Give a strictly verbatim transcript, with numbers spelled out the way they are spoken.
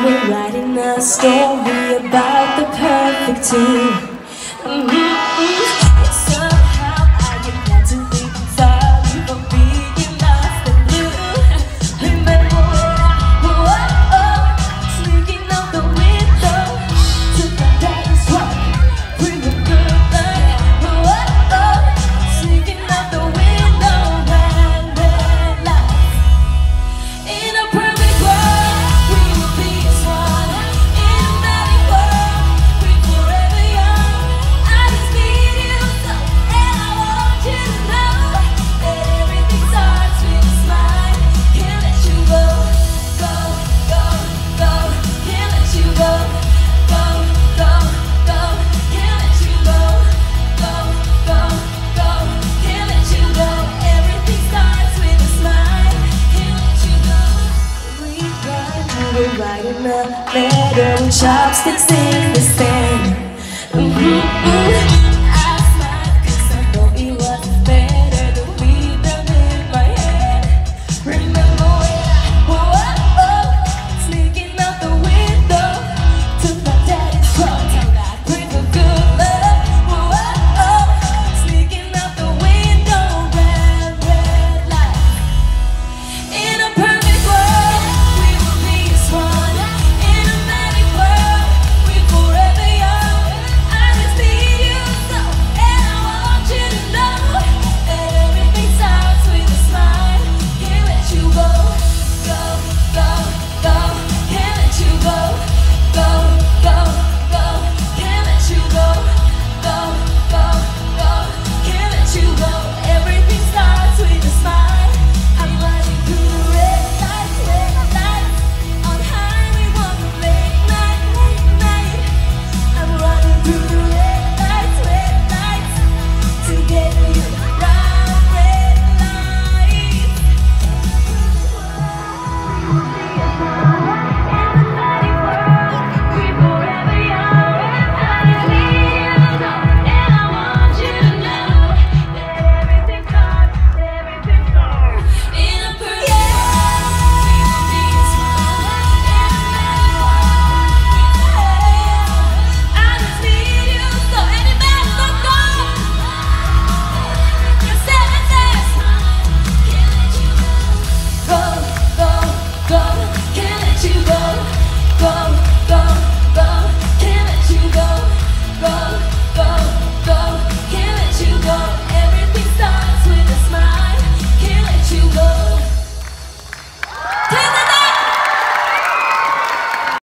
we're writing a story about the perfect two. Mm-hmm. Somehow I get glad to be sorry for being lost and blue. Remember when I, oh, oh, sneaking out the window to the dance floor, bring a good night. Oh, oh, sneaking out the window, red, red light. In a perfect world, we would be as one. In a magic world, we're forever young. I just need you so, and I want you to know that everything starts with a smile. Can't let you go, go, go, go. Can't let you go, go, go, go. Can't let you go, go, go, go. Can't let you go. Everything starts with a smile. Can't let you go. We run, we're writing a letter with chopsticks in the sand. Mm-hmm, mm-hmm.